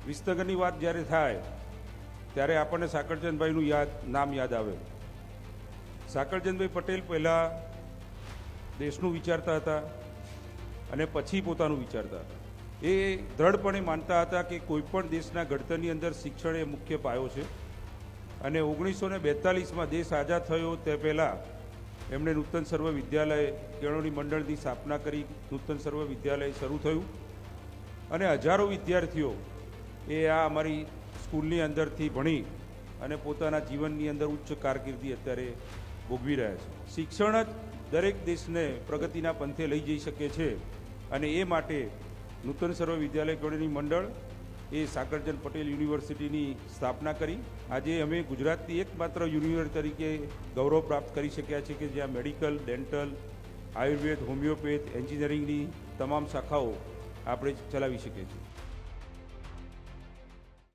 વિસનગરની વાત જ્યારે થાય ત્યારે આપણને સાકળચંદભાઈનું નામ યાદ આવે. સાકળચંદભાઈ પટેલ પહેલાં દેશનું વિચારતા હતા અને પછી પોતાનું વિચારતા હતા. એ દ્રઢપણે માનતા હતા કે કોઈપણ દેશના ઘડતરની અંદર શિક્ષણ એ મુખ્ય પાયો છે. અને 1942માં દેશ આઝાદ થયો તે પહેલાં એમણે નૂતન સર્વ વિદ્યાલય કેળવણી મંડળની સ્થાપના કરી. નૂતન સર્વ વિદ્યાલય શરૂ થયું અને હજારો વિદ્યાર્થીઓ એ આ અમારી સ્કૂલની અંદરથી ભણી અને પોતાના જીવનની અંદર ઉચ્ચ કારકિર્દી અત્યારે ભોગવી રહ્યા છે. શિક્ષણ જ દરેક દેશને પ્રગતિના પંથે લઈ જઈ શકે છે અને એ માટે નૂતન સર્વ વિદ્યાલય કેળવણી મંડળ એ સાકળચંદ પટેલ યુનિવર્સિટીની સ્થાપના કરી. આજે અમે ગુજરાતની એકમાત્ર યુનિવર્સિટી તરીકે ગૌરવ પ્રાપ્ત કરી શક્યા છે કે જ્યાં મેડિકલ, ડેન્ટલ, આયુર્વેદ, હોમિયોપેથ, એન્જિનિયરિંગની તમામ શાખાઓ આપણે ચલાવી શકીએ છીએ.